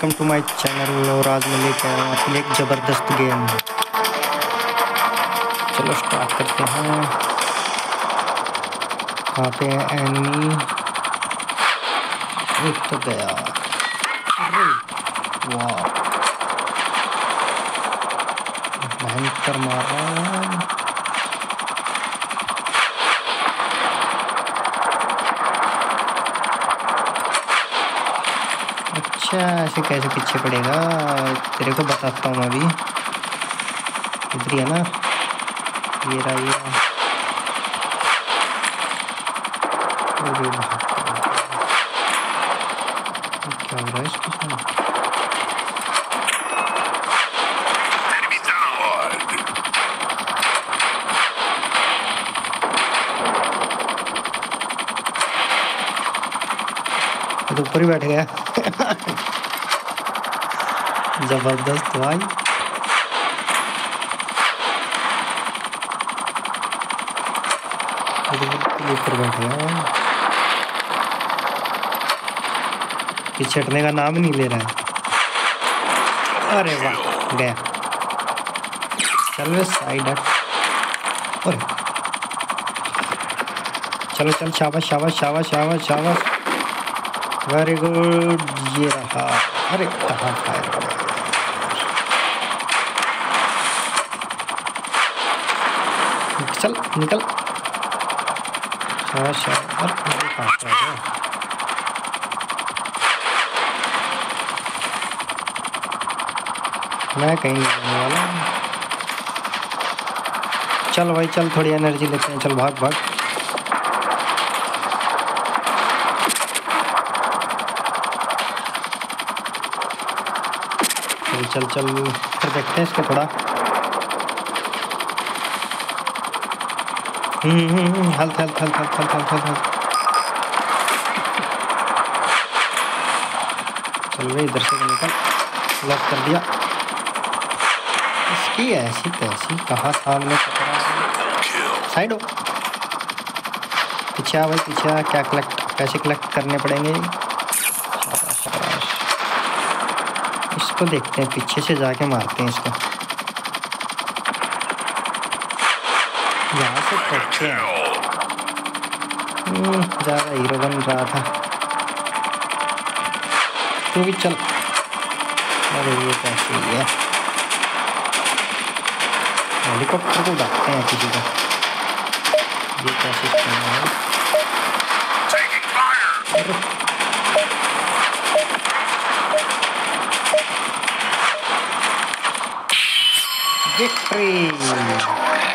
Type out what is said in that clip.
Welcome to my channel. और आज मैं लेके आया हूँ अपनी एक ज़बरदस्त गेम। चलो स्टार्ट करते हैं। कहाँ पे है एनिमी? एक तो गया। अरे वाह, भयंकर मार रहा है। अच्छा, ऐसे कैसे पीछे पड़ेगा? तेरे को बताता हूँ मैं अभी। इधर ही है ना? ये रहा ये रहा। अरे क्या हो रहा है इसके साथ? तो ऊपर ही बैठ गया। जबरदस्त भाई। ऊपर बैठ गया, पीछे हटने का नाम नहीं ले रहा है। अरे वाह, गया। चल वे साइड हट। अरे चलो चल, शाबाश शाबाश शाबाश शाबाश शाबाश, वेरी गुड। ये रहा। अरे कहाँ फायर कर? चल निकल। शाबाश शाबाश। अरे कहाँ पे है? मैं कहीं नहीं जाने वाला। चल भाई चल, थोड़ी एनर्जी लेते हैं। चल भाग भाग। चल चल चल, फिर देखते हैं इसको थोड़ा। Health health health health health health health. चल भाई इधर से निकल। लॉक कर दिया। इसकी ऐसी तैसी कहाँ सामने पकड़ा। साइड हो। पीछे आ भाई, पीछे आ। क्या पैसे कलेक्ट करने पड़ेंगे। शाबाश शाबाश। इसको देखते हैं, पीछे से जाके मारते हैं इसको। यहाँ से पहुँचते हैं। ज़्यादा हीरो बन रहा था। तू भी चल। अरे ये कैसे ही है? हेलीकॉप्टर को उड़ाते हैं किसी का। ये क्या सिस्टम है? विक्ट्री।